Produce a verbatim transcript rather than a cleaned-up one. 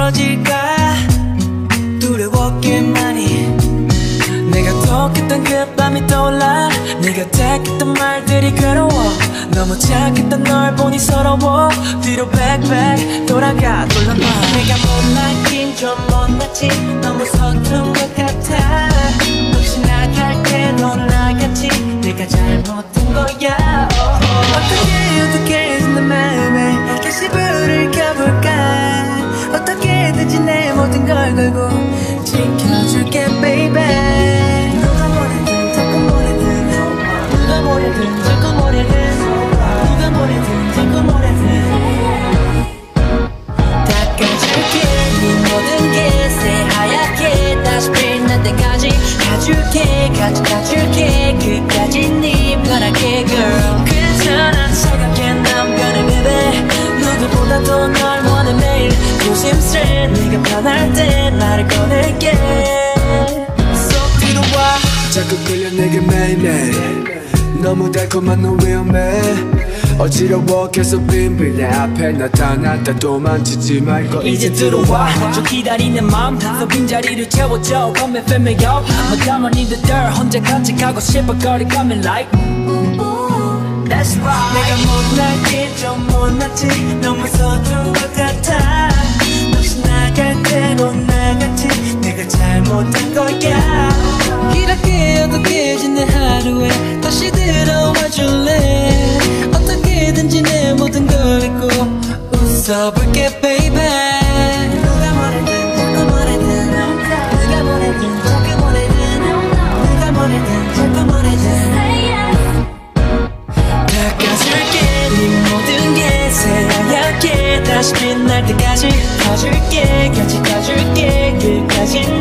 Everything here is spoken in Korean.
멀어질까 두려웠기만이 내가 톡했던 그 밤이 떠올라 네가 택했던 말들이 괴로워 너무 착했던 널 보니 서러워 뒤로 백백 돌아가 돌려놔 내가 못났긴 좀 못났지 너무 서툰 것 같아 혹시 나갈 때 넌 나같이 내가 잘못한 거야 oh, oh. 어떻게 어떻게 내 마음에 다시 불을 켜볼까 어떻게든지 내 모든 걸 걸고 지켜줄게 baby 누가 뭐래든 자꾸 뭐래든 누가 뭐래든 자꾸 뭐래든 누가 뭐래든 자꾸 뭐래든 닦아줄게 네 모든 게 새하얗게 다시 빛날 때까지 가줄게 같이 가줄게 끝까지 네 편하게 girl 괜찮아 차갑게 난 변해 baby 누구보다도 널 원해 매일 조심스레 네가 변할 때 나를 꺼낼게 쏙 들어와 자꾸 끌려 내게 매일매일 너무 달콤한 너 위험해 어지러워 계속 빈빈 내 앞에 나타났다 도망치지 말고 이제 들어와 저 기다리는 맘 그 빈자리를 채워줘 Come and fill me up madam은 니들 혼자 같이 가고 싶어 거리 coming like That's right 내가 못났긴 좀 못났지 너무 서툰 것 같아 혹시 나갈 때 넌 나같이 내가 잘못한 거야 이렇게 어떻게 지내 하루에 다시 들어와 줄래 어떻게든지 내 모든 걸 잊고 웃어볼게 baby 누가 뭐래든 자꾸 뭐래든 누가 뭐래든 자꾸 뭐래든 누가 뭐래든 자꾸 뭐래든 닦아줄게 네 모든 게 새하얗게 다시 빛날 때까지 가줄게 같이 가줄게 끝까지